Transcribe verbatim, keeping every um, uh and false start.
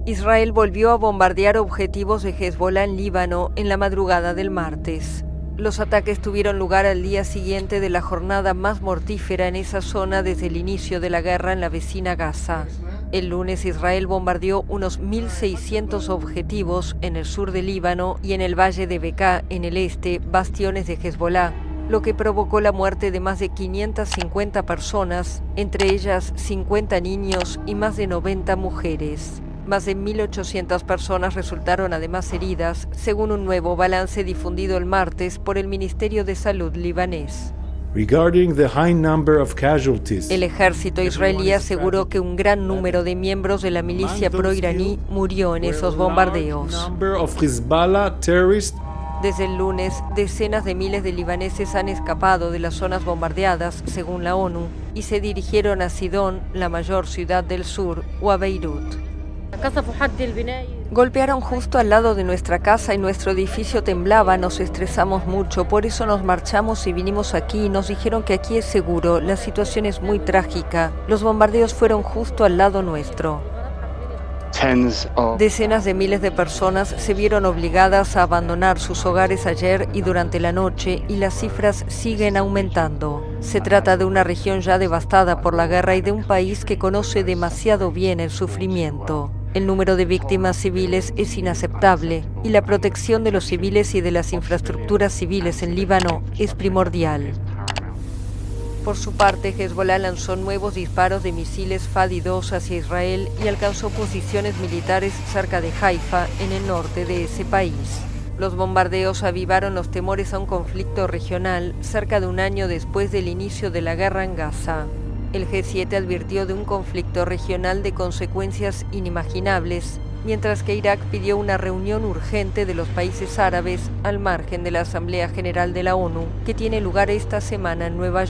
Israel volvió a bombardear objetivos de Hezbollah en Líbano en la madrugada del martes. Los ataques tuvieron lugar al día siguiente de la jornada más mortífera en esa zona desde el inicio de la guerra en la vecina Gaza. El lunes Israel bombardeó unos mil seiscientos objetivos en el sur de Líbano y en el valle de Bekaa, en el este, bastiones de Hezbollah, lo que provocó la muerte de más de quinientas cincuenta personas, entre ellas cincuenta niños y más de noventa mujeres. Más de mil ochocientas personas resultaron además heridas, según un nuevo balance difundido el martes por el Ministerio de Salud libanés. Regarding the high number of casualties, el ejército israelí aseguró que un gran número de miembros de la milicia pro-iraní murió en esos bombardeos. Desde el lunes, decenas de miles de libaneses han escapado de las zonas bombardeadas, según la ONU, y se dirigieron a Sidón, la mayor ciudad del sur, o a Beirut. Golpearon justo al lado de nuestra casa y nuestro edificio temblaba, nos estresamos mucho, por eso nos marchamos y vinimos aquí, nos dijeron que aquí es seguro, la situación es muy trágica, los bombardeos fueron justo al lado nuestro. Decenas de miles de personas se vieron obligadas a abandonar sus hogares ayer y durante la noche y las cifras siguen aumentando. Se trata de una región ya devastada por la guerra y de un país que conoce demasiado bien el sufrimiento. El número de víctimas civiles es inaceptable y la protección de los civiles y de las infraestructuras civiles en Líbano es primordial. Por su parte, Hezbollah lanzó nuevos disparos de misiles Fadi dos hacia Israel y alcanzó posiciones militares cerca de Haifa, en el norte de ese país. Los bombardeos avivaron los temores a un conflicto regional cerca de un año después del inicio de la guerra en Gaza. El G siete advirtió de un conflicto regional de consecuencias inimaginables, mientras que Irak pidió una reunión urgente de los países árabes al margen de la Asamblea General de la ONU, que tiene lugar esta semana en Nueva York.